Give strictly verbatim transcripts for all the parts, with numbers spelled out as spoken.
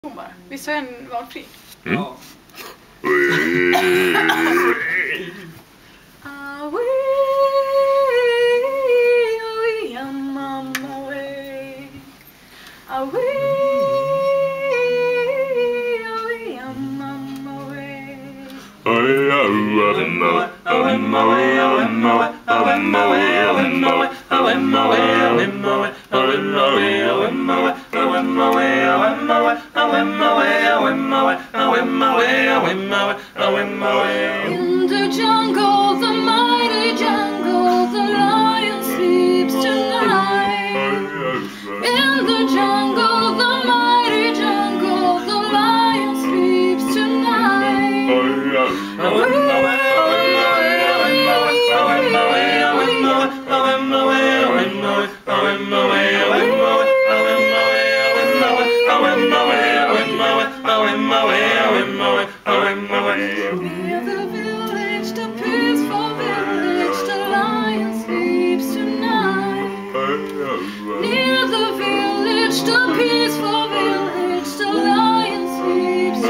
Hon bara, visst har jag en valfri? Mm. Ja. In the jungle, the mighty jungle, the lion sleeps tonight. In the jungle, the mighty jungle, the lion sleeps tonight. Near the village, the peaceful village, the lion sleeps tonight. Near the village, the peaceful village, the lion sleeps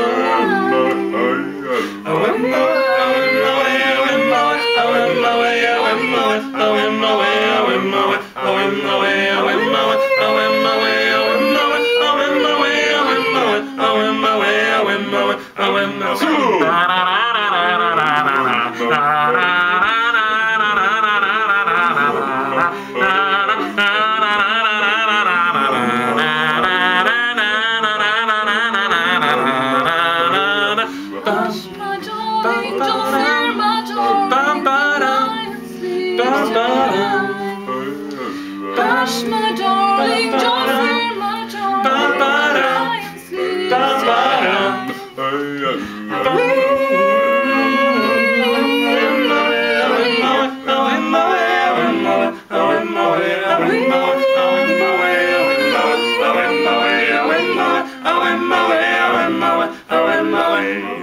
Hush, my darling, don't fear, my darling, the lion sleeps tonight. Hush, my darling, don't fear, my darling, the lion sleeps tonight. Oh,